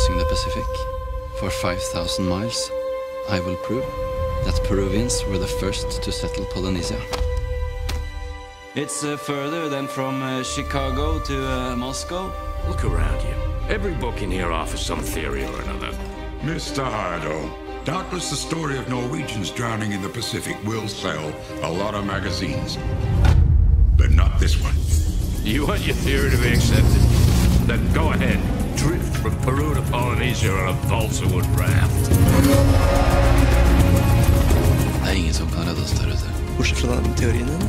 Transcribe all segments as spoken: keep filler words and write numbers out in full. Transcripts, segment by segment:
crossing the Pacific for five thousand miles, I will prove that Peruvians were the first to settle Polynesia. It's uh, further than from uh, Chicago to uh, Moscow. Look around you. Every book in here offers some theory or another. Mister Heyerdal, doubtless the story of Norwegians drowning in the Pacific will sell a lot of magazines. But not this one. You want your theory to be accepted? Then go ahead. Drift from Peru to Polynesia on a balsa wood raft. Det er ingen som kan redde oss der ute. Bortsett fra den teorien din.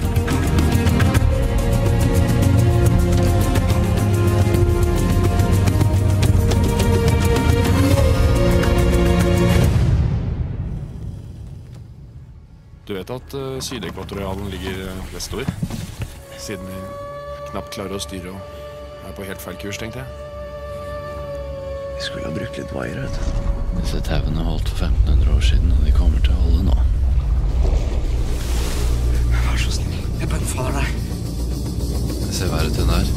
Du vet at uh, sydekvatorialen ligger vestover? Siden vi knapt klarer å styre og er på helt feil kurs, tenkte jeg. Vi skulle ha brukt litt veier, vet du. Disse tauene holdt for femten hundre år siden, og de kommer til å holde nå. Vær så snill, jeg befaler deg. Det ser verre ut enn det her.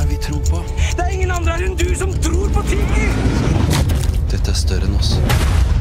Det er ingen andre her enn du som tror på Tiki! Dette er større enn oss.